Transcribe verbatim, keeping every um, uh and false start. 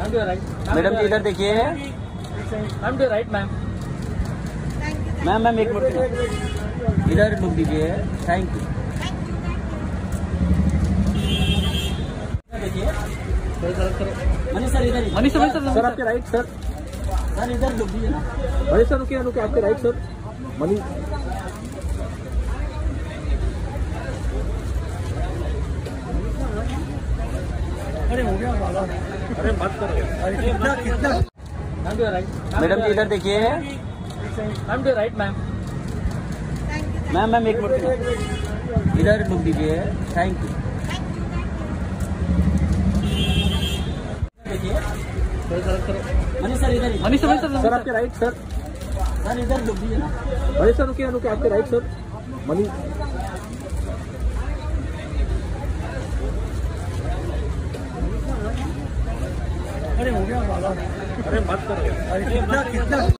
Madam ji इधर देखिए। Ma'am to right ma'am. Ma'am ma'am एक मिनट इधर लुक दीजिए। Thank you. देखिए मनीष सर इधर। मनीष सर सर आपके राइट सर। सर इधर लुक दीजिए ना। मनीष सर रुकिए रुकिए आपके राइट सर। मनीष अरे हो गया बाबा। अरे मत करो। कितना कितना ma'am to right. Madam ji इधर देखिए। Ma'am to right ma'am. Ma'am ma'am एक मिनट इधर लुक दीजिए। Thank you. देखिए मनीष सर इधर। मनीष सर सर आपके राइट सर। सर इधर लुक दीजिए ना। मनीष सर रुकिए रुकिए आपके राइट सर। मनीष अरे हो गया बाबा। अरे मत करो। कितना कितना